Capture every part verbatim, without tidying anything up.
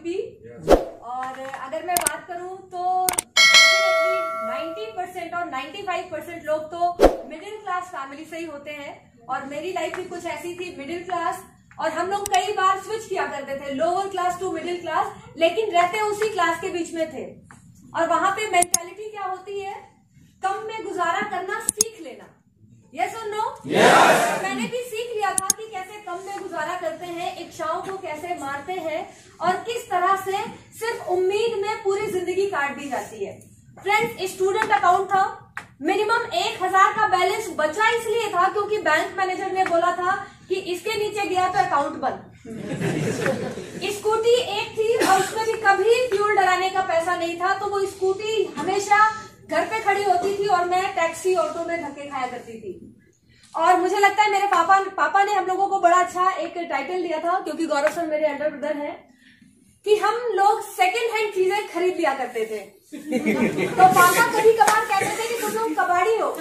UP. और अगर मैं बात करूं तो नब्बे परसेंट और पचानवे परसेंट लोग तो मिडिल क्लास फैमिली से ही होते हैं, और मेरी लाइफ भी कुछ ऐसी थी, मिडिल क्लास। और हम लोग कई बार स्विच किया करते थे, lower class to middle class, लेकिन रहते उसी क्लास के बीच में थे। और वहां पे मेंटालिटी क्या होती है, कम में गुजारा करना सीख लेना। यस और नो? यस। मैंने भी सीख लिया था कि कैसे कम में गुजारा करते हैं, इच्छाओं को कैसे मारते हैं, और किस तरह से सिर्फ उम्मीद में पूरी जिंदगी काट दी जाती है। फ्रेंड्स, स्टूडेंट अकाउंट था, मिनिमम एक हजार का बैलेंस बचा इसलिए था क्योंकि बैंक मैनेजर ने बोला था कि इसके नीचे गया तो अकाउंट बंद। स्कूटी एक थी और उसमें भी कभी फ्यूल डलाने का पैसा नहीं था, तो वो स्कूटी हमेशा घर पे खड़ी होती थी और मैं टैक्सी ऑटो में धक्के खाया करती थी। और मुझे लगता है मेरे पापा पापा ने हम लोगों को बड़ा अच्छा एक टाइटल दिया था, क्योंकि गौरव सर मेरे एल्डर ब्रदर हैं, कि हम लोग सेकंड हैंड चीजें खरीद लिया करते थे। तो पापा कभी कभार कहते थे कि तुम लोग कबाड़ी हो।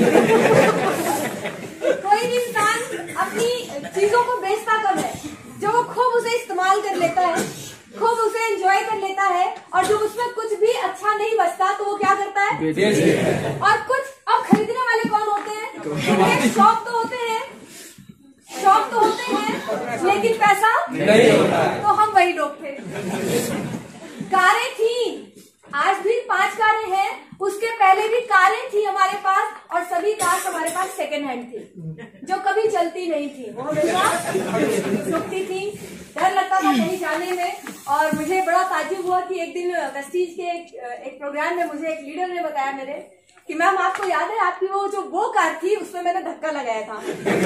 कोई भी इंसान अपनी चीजों को बेचता कब है, जो वो खूब उसे इस्तेमाल कर लेता है, खूब उसे एंजॉय कर लेता है, और जब उसमें कुछ भी अच्छा नहीं बचता तो वो क्या करता है। और कुछ अब खरीदने वाले कौन होते हैं? शौक तो होते हैं, शौक तो होते हैं, लेकिन पैसा नहीं होता। तो हम वही लोग थे। कारें थी, आज भी पांच कारें हैं, उसके पहले भी कारें थी हमारे पास, और सभी कार हमारे पास सेकंड हैंड थी, जो कभी चलती नहीं थी, वो हमेशा रुकती थी। डर लगता था कहीं जाने में। और मुझे बड़ा ताज्जुब हुआ कि एक दिन वेस्टीज के एक, एक प्रोग्राम में मुझे एक लीडर ने बताया मेरे कि मैम आपको याद है आपकी वो जो वो कार थी उसमें मैंने धक्का लगाया था।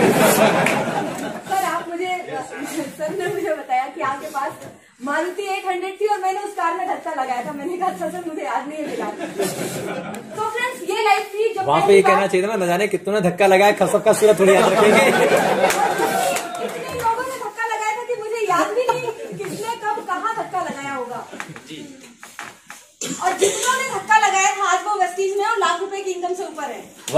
सर आप मुझे सर ने मुझे बताया कि आपके पास मारुति एट हंड्रेड थी और मैंने उस कार में धक्का लगाया था। मैंने कहा सर सर मुझे याद नहीं है। तो फ्रेंड्स, ये लाइफ थी जब वहाँ पे ये कहना चाहिए था ना, न जाने कितने धक्का लगाया, सबका सूरत थोड़ी याद रखेंगे। कितने लोगों ने धक्का लगाया था कि मुझे याद भी नहीं किसने कब कहाँ धक्का लगाया होगा। और जितनों ने धक्का लगाया था आज वो वेस्टीज में और लाख रुपए की इनकम से ऊपर है।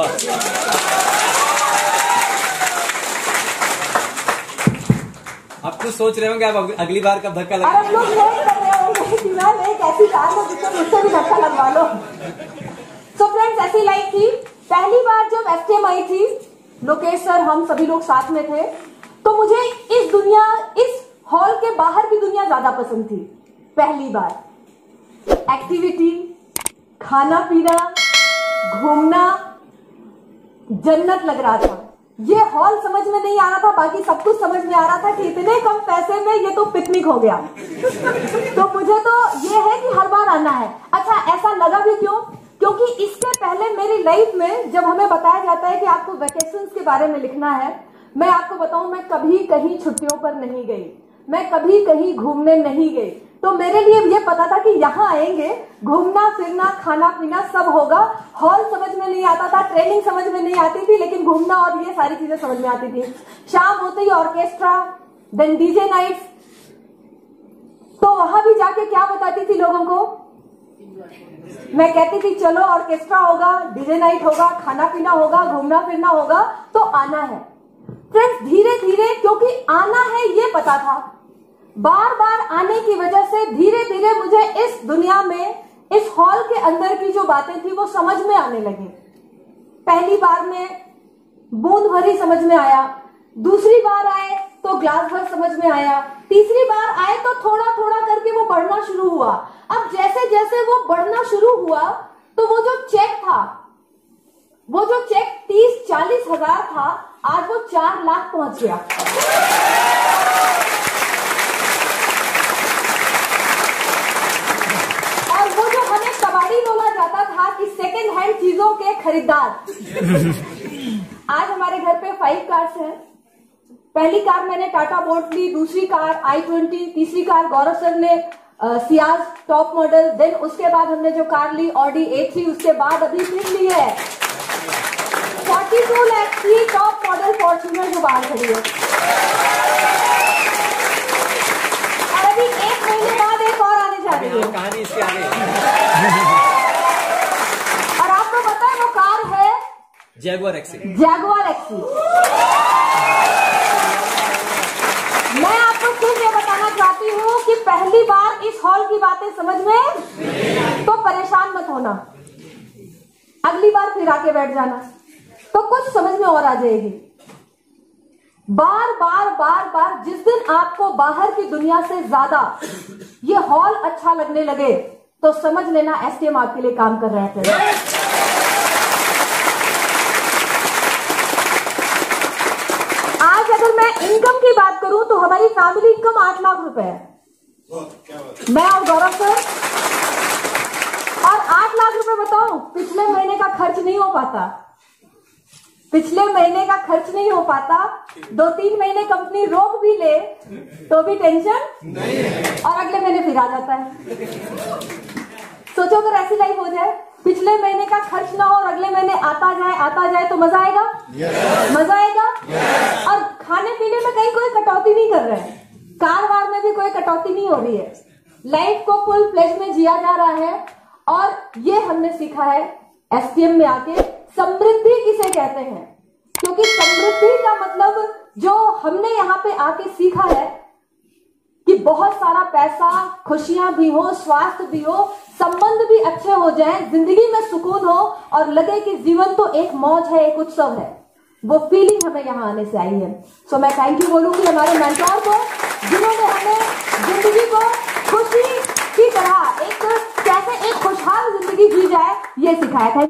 आप कुछ सोच रहे होंगे आप अगली बार कब धक्का लगा। आप लोग यही कर रहे होंगे कि मैम एक ऐसी कार है जिससे मुझसे भी धक्का लगवा लो। सो फ्रेंड्स, ऐसी लाइफ थी। पहली बार जब एसटीएम आई थी, लोकेश सर हम सभी लोग साथ में थे, तो मुझे इस दुनिया, इस हॉल के बाहर की दुनिया ज्यादा पसंद थी। पहली बार एक्टिविटी, खाना पीना, घूमना, जन्नत लग रहा था। ये हॉल समझ में नहीं आ रहा था, बाकी सब कुछ समझ में आ रहा था कि इतने कम पैसे में ये तो पिकनिक हो गया। तो मुझे तो ये है कि हर बार आना है। अच्छा, ऐसा लगा भी क्यों? क्योंकि इसके पहले मेरी लाइफ में जब हमें बताया जाता है कि आपको वैकेशंस के बारे में लिखना है, मैं आपको बताऊं मैं कभी कहीं छुट्टियों पर नहीं गई, मैं कभी कहीं घूमने नहीं गई। तो मेरे लिए ये पता था कि यहाँ आएंगे, घूमना फिरना खाना पीना सब होगा। हॉल समझ में नहीं आता था, ट्रेनिंग समझ में नहीं आती थी, लेकिन घूमना और ये सारी चीजें समझ में आती थी। शाम होते ही ऑर्केस्ट्रा, देन डीजे नाइट्स। तो वहां भी जाके क्या बताती थी लोगों को, मैं कहती थी चलो ऑर्केस्ट्रा होगा, डीजे नाइट होगा, खाना पीना होगा, घूमना फिरना होगा, तो आना है। फ्रेंड्स, धीरे धीरे क्योंकि आना है ये पता था, बार बार आने की वजह से धीरे धीरे मुझे इस दुनिया में, इस हॉल के अंदर की जो बातें थी वो समझ में आने लगी। पहली बार में बूंद भरी समझ में आया, दूसरी बार आए तो ग्लास भर समझ में आया, तीसरी बार आए तो थोड़ा थोड़ा करके वो बढ़ना शुरू हुआ। अब जैसे जैसे वो बढ़ना शुरू हुआ तो वो जो चेक था, वो जो चेक तीस चालीस हजार था, आज वो चार लाख पहुंच गया। और वो जो हमें कबाड़ी बोला जाता था कि सेकेंड हैंड चीजों के खरीदार, आज हमारे घर पे फाइव कार्स हैं। पहली कार मैंने टाटा बोर्ड ली, दूसरी कार आई ट्वेंटी, तीसरी कार गौरव सर ने सियाज टॉप मॉडल, देन उसके बाद हमने जो कार ली ऑडी ए थ्री, उसके बाद अभी फिर ली है बयालीस लाख की टॉप मॉडल फॉर्च्यूनर जो बाहर खड़ी है। और अभी एक महीने बाद एक और आने जा रही है। कहानी इसके आगे। और आपको पता है वो कार है जैगुआर एक्सी। Jaguar XC. मैं आपको सिर्फ ये बताना चाहती हूँ कि पहली बार इस इस हॉल की बातें समझ में तो परेशान मत होना, अगली बार फिर आके बैठ जाना तो कुछ समझ में और आ जाएगी। बार बार बार बार जिस दिन आपको बाहर की दुनिया से ज्यादा ये हॉल अच्छा लगने लगे तो समझ लेना एसटीएम आपके लिए काम कर रहे थे। आज अगर मैं इनकम की बात करूं तो हमारी फैमिली इनकम आठ लाख रुपए है, मैं और गौरव सर, और आठ लाख रुपए बताओ पिछले महीने का खर्च नहीं हो पाता, पिछले महीने का खर्च नहीं हो पाता, दो तीन महीने कंपनी रोक भी ले तो भी टेंशन नहीं, और अगले महीने फिर आ जाता है। सोचो अगर ऐसी लाइफ हो जाए, पिछले महीने का खर्च ना हो और अगले महीने आता जाए आता जाए तो मजा आएगा, yes. मजा आएगा, yes. और खाने पीने में कहीं कोई कटौती नहीं कर रहे हैं, कार वार में भी कोई कटौती नहीं हो रही है, लाइफ को फुल फ्लेज में जिया जा रहा है। और ये हमने सीखा है एसटीएम में आके, समृद्धि किसे कहते हैं, क्योंकि समृद्धि का मतलब जो हमने यहाँ पे आके सीखा है कि बहुत सारा पैसा, खुशियां भी हो, स्वास्थ्य भी हो, संबंध भी अच्छे हो जाएं, जिंदगी में सुकून हो और लगे कि जीवन तो एक मौज है, एक उत्सव है, वो फीलिंग हमें यहाँ आने से आई है। सो मैं थैंक यू बोलूंगी हमारे मेंटोर को, जिन्होंने हमें जिंदगी को खुशी की तरह एक कैसे एक खुशहाल जिंदगी जी जाए ये सिखाया था।